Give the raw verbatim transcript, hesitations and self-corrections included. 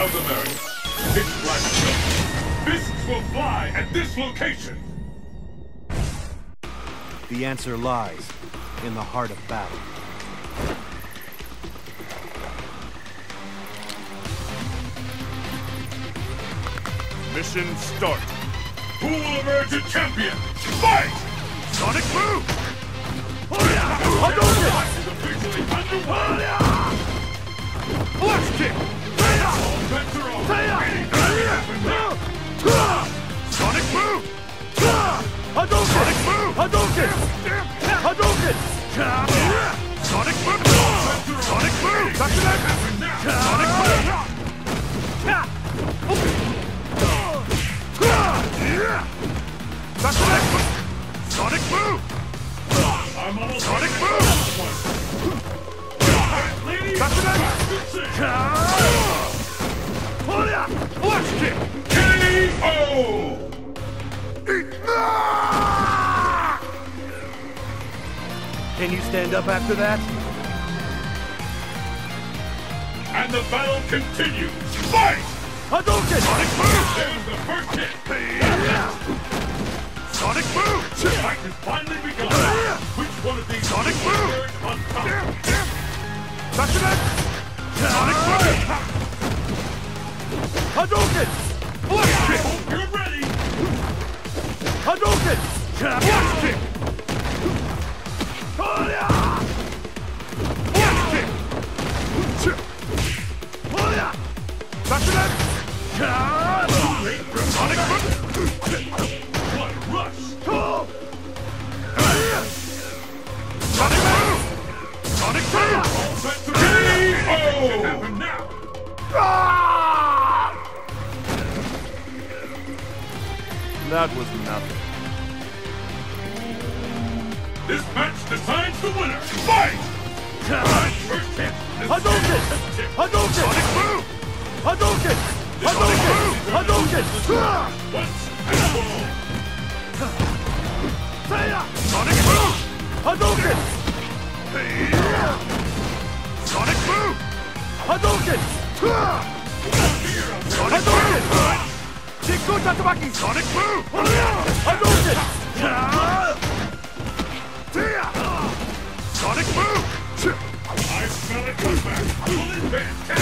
South America. Pitch black jump. Fists will fly at this location. The answer lies in the heart of battle. Mission start. Who will emerge a champion? Fight! Sonic Boom! Hadouken! Is officially underway! Flash kick! All bets are off. Anything can happen now. Sonic Boom! Hadouken! Sonic Boom! Hadouken! Hadouken! Sonic Boom! Sonic Boom! Back to that! Sonic Boom! Back to that! Sonic Boom! I'm almost Sonic Boom! Back to that! Flash kick! K O! Can you stand up after that? And the battle continues! Fight! Hadouken! Sonic Boom! There's the first hit! Sonic Boom! The fight has finally begun! Which one of these Sonic Boom on top? Back to that! Sonic Boom! Hadouken! Flash kick! Hope you're ready! Hadouken! Flash kick! Flash kick! Back to that! Sonic Boom! What a rush! Sonic Boom! Sonic Boom! K O! Can happen now! That was nothing. This match decides the winner! Fight! First hit! Hadouken! Hadouken! Sonic Boom! Hadouken! Hadouken! Hadouken! Once and all! Sonic Boom! Hadouken! Sonic Boom! Hadouken! Sonic Boom! Jinko Tatsumaki! Sonic Boom! Hadouken! Sonic Boom! I smell a comeback! Full advance!